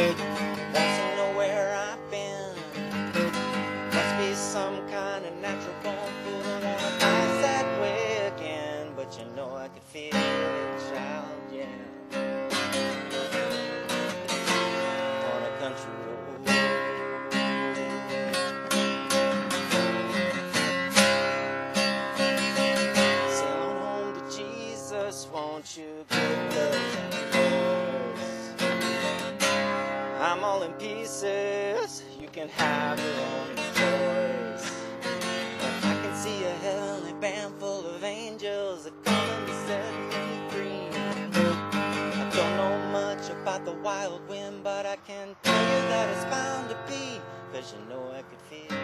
Wants to know where I've been. Must be some kind of natural born fool. Don't wanna pass that way again, but you know I could feel it, child, yeah. On a country road. Sailing home to Jesus, won't you get yours? I'm all in pieces, you can have your own choice. I can see a heavenly band full of angels that come to set me free. I don't know much about the wild wind, but I can tell you that it's bound to be, 'cause you know I could feel